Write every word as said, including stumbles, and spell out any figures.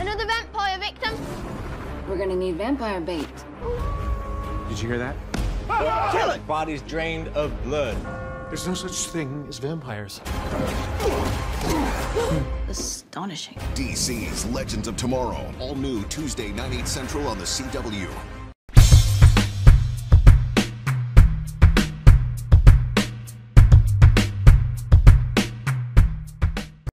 Another vampire victim. We're gonna need vampire bait. Did you hear that? Kill it! Bodies drained of blood. There's no such thing as vampires. Astonishing. D C's Legends of Tomorrow. All new Tuesday, nine, eight central on the C W.